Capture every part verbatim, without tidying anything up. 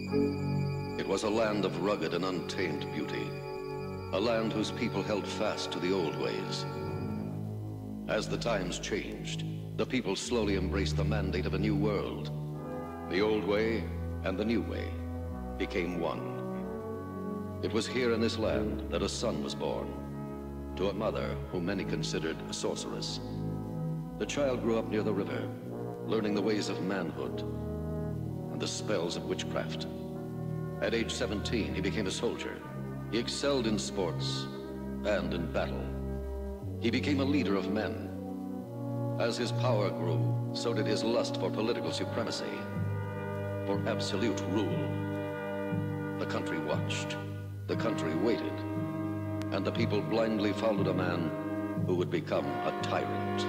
It was a land of rugged and untamed beauty, a land whose people held fast to the old ways. As the times changed, the people slowly embraced the mandate of a new world. The old way and the new way became one. It was here in this land that a son was born, to a mother whom many considered a sorceress. The child grew up near the river, learning the ways of manhood and the spells of witchcraft. At age seventeen, he became a soldier. He excelled in sports and in battle. He became a leader of men. As his power grew, so did his lust for political supremacy, for absolute rule. The country watched, the country waited, and the people blindly followed a man who would become a tyrant.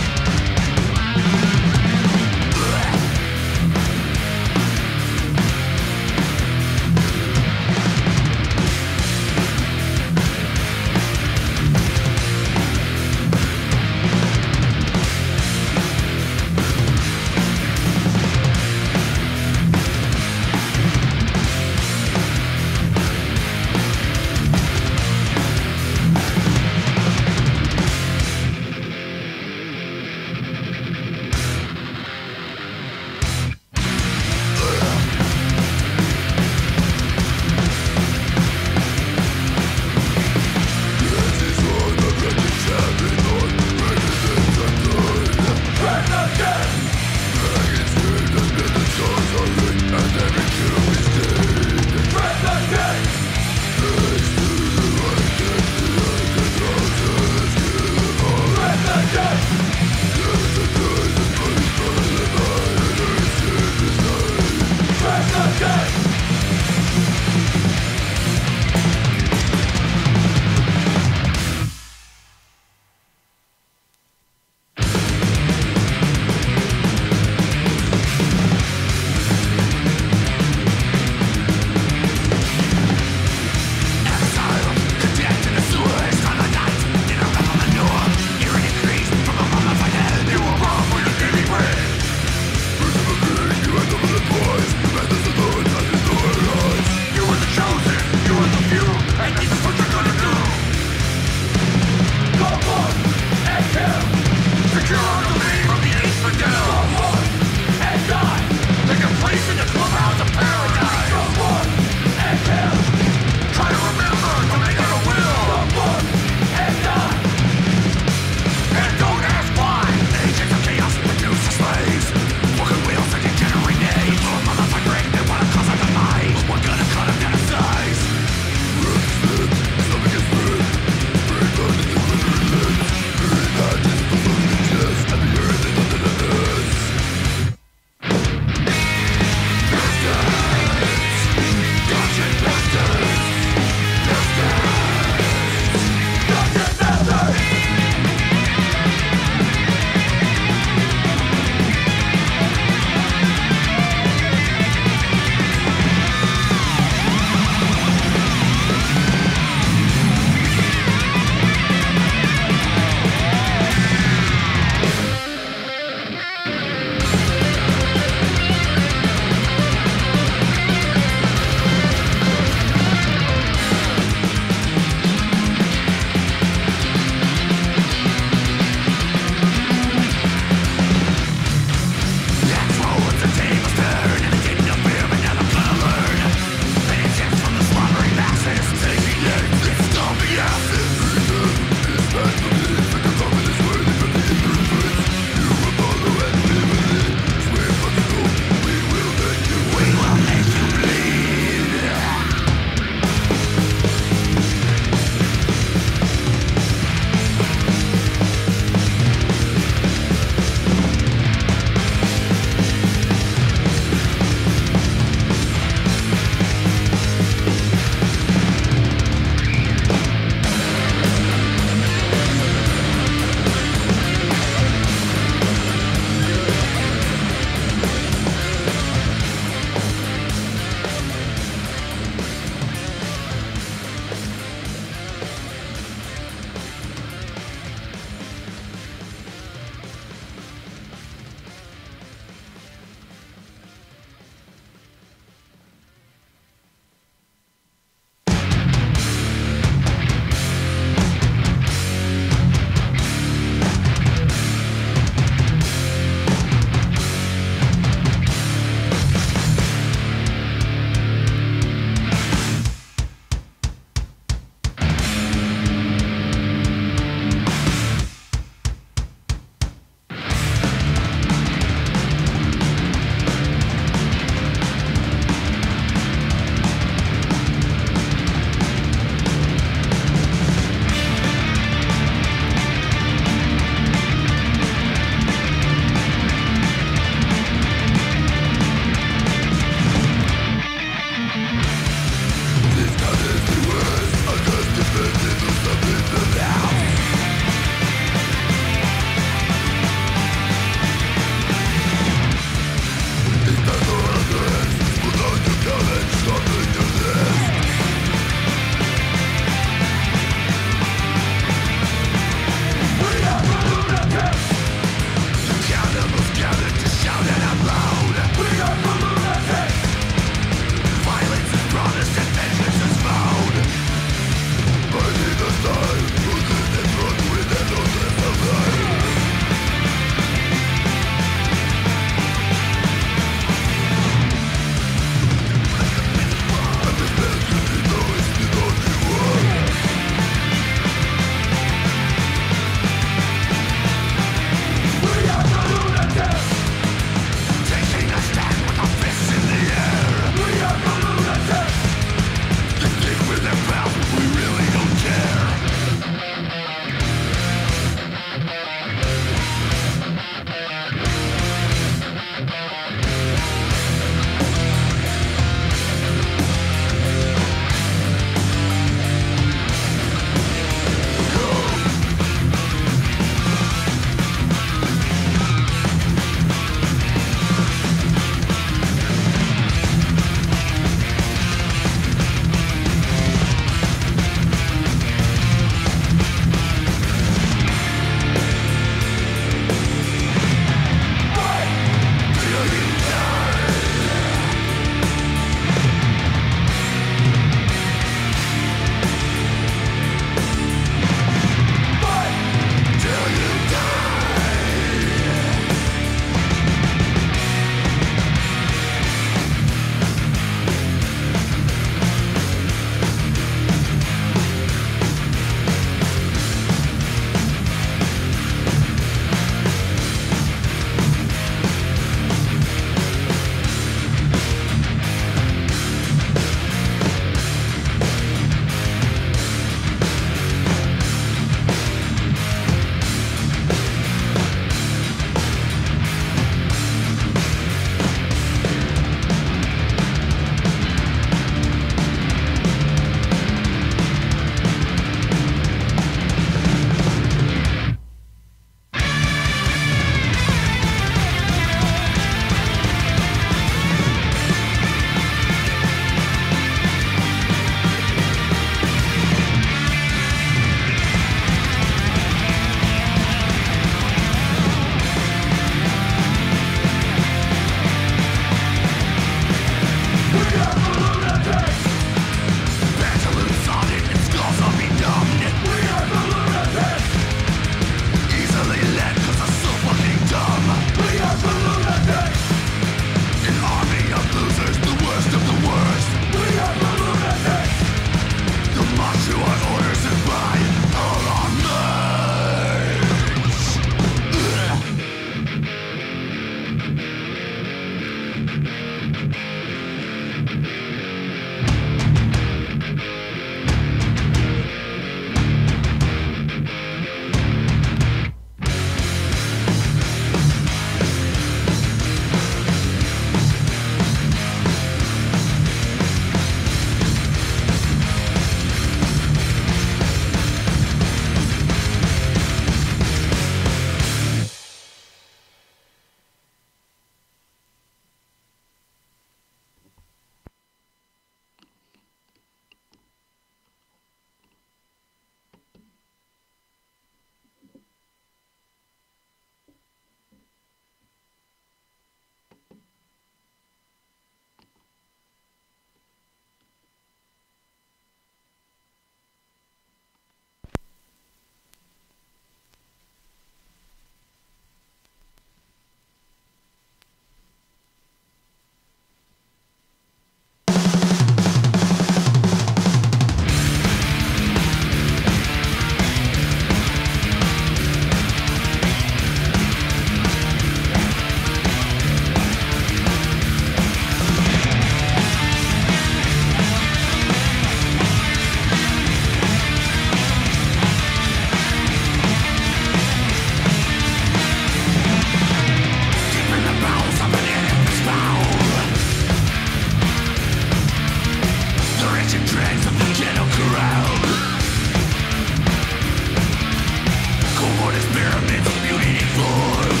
pyramids of mutilating floors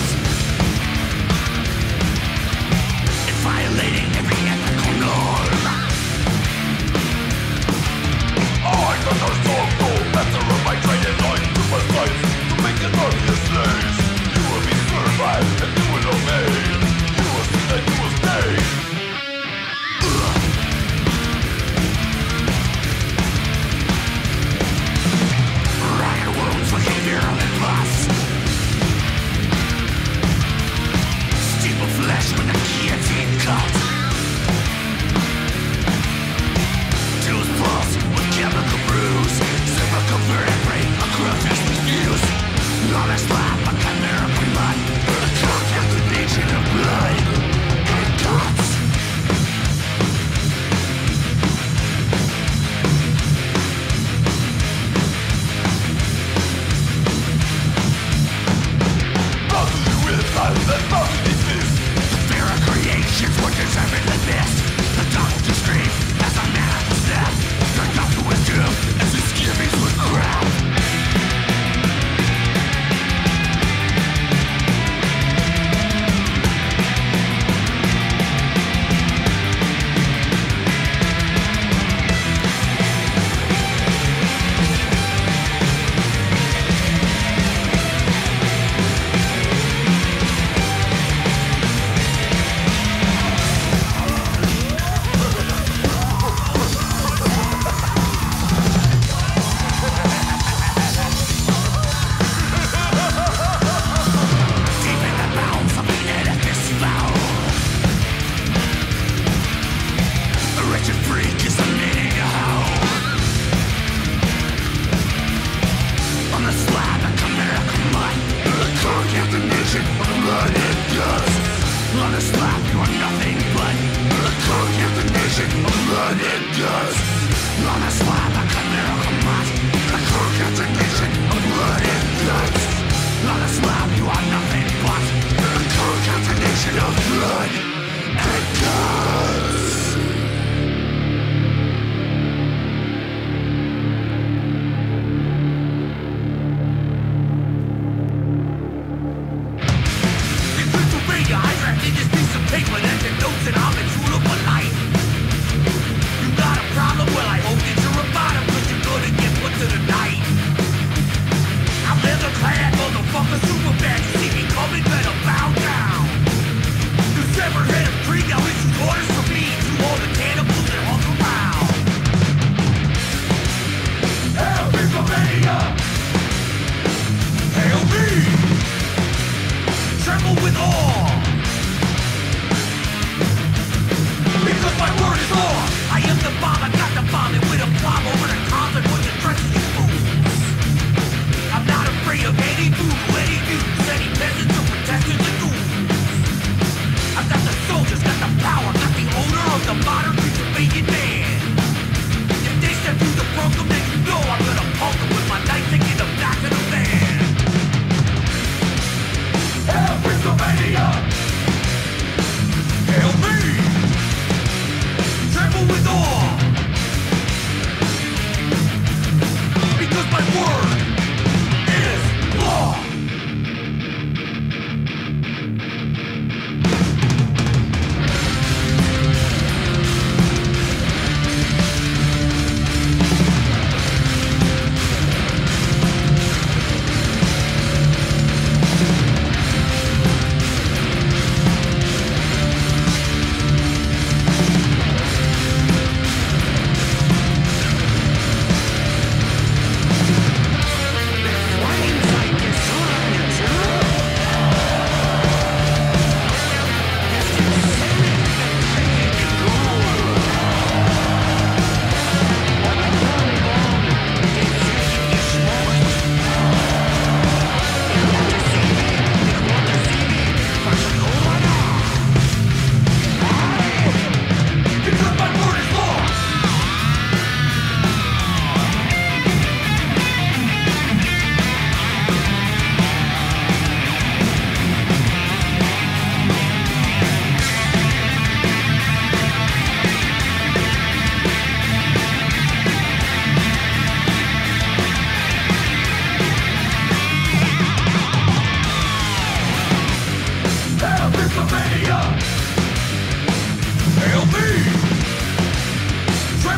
and violating every ethical norm. I got no soul, master of my training life, to my life, to make it obvious slaves. You will be certified and you will obey. You will see that you will stay. Riot wounds looking virulent pus. Steep of flesh with a guillotine cut. Tooth pulse with chemical bruise. Cervical vertebrae, a grotesque fuse. Lawless laugh, a chimerical mud. A concatenation of blood and guts. Boundary with life and boundary exist. The fairer creations were deservedly missed. The doctor scream as a man at the step. The doctor was doomed as his skivvies would crap. Deep in the bowels of the edifice foul, a wretched freak is the meaning of hell. On the slab, a chimerical mud, a concatenation of blood and guts. On the slab, you are nothing but a concatenation of blood and guts. On the slab, a chimerical mud, a concatenation of blood and guts. On the slab, you are nothing but a concatenation of blood and guts. In Creepsylvania, I drafted this piece of paper that denotes an homage rule of my life. You got a problem? Well, I hope that you're about it, 'cause you're gonna get put to the knife.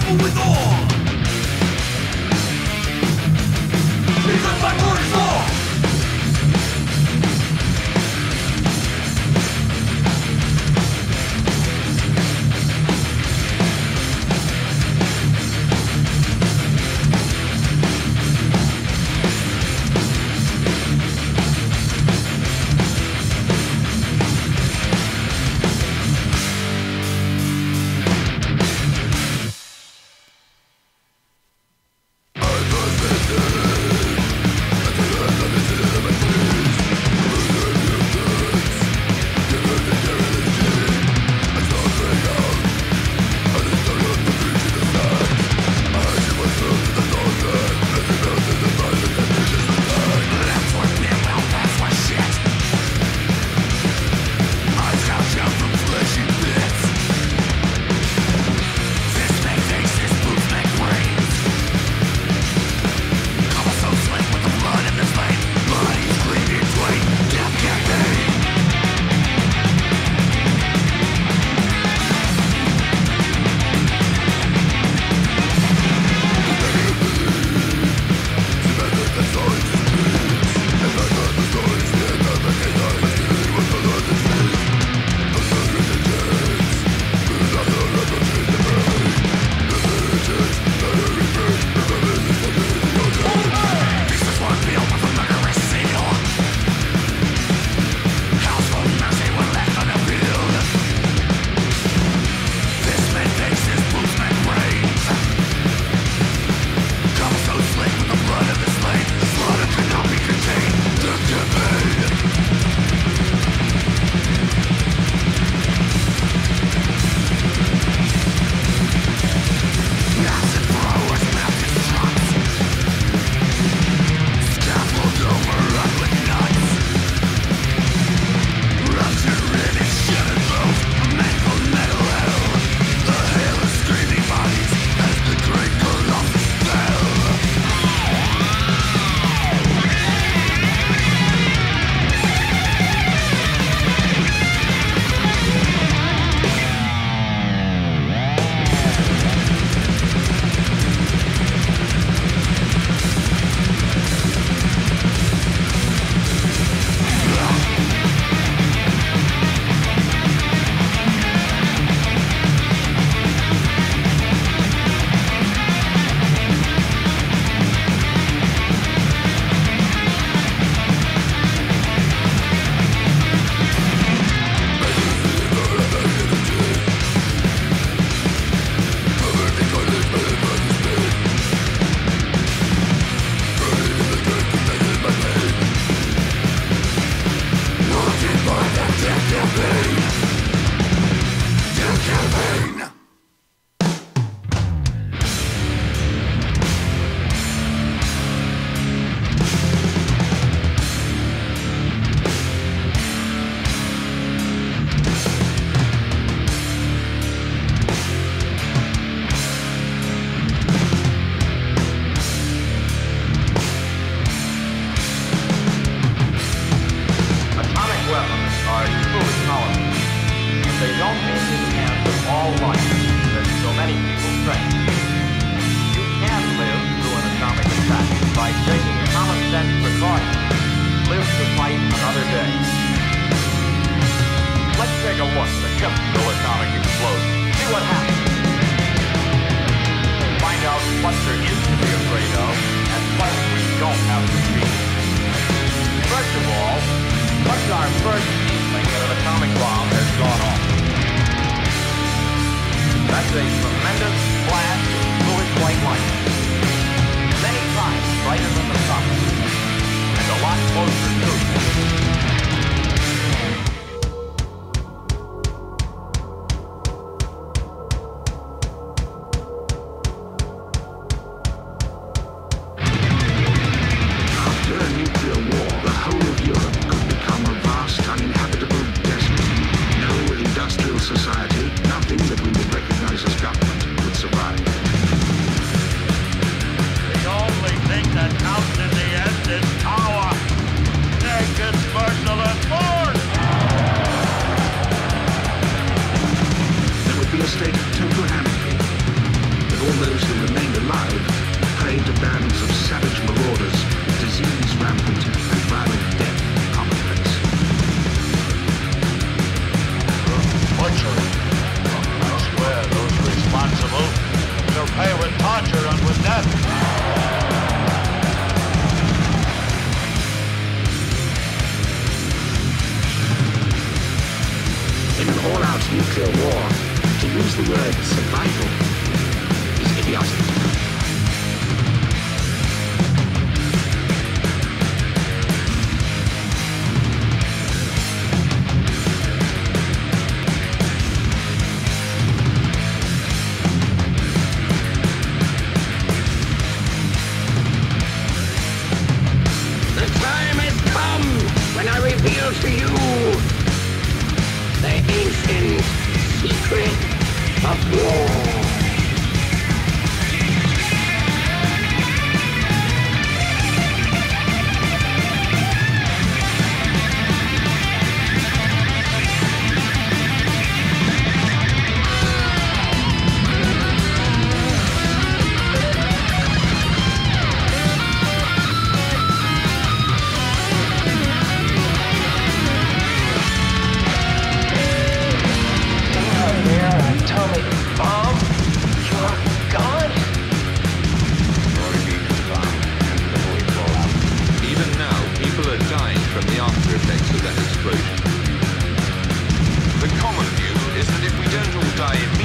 tremble with awe. Because my word is law. That's a tremendous flash of bluish white light. Many times brighter than the sun. And a lot closer to you. nuclear war, to use the word survival is idiotic. To you, the ancient secret of war. The common view is that if we don't all die in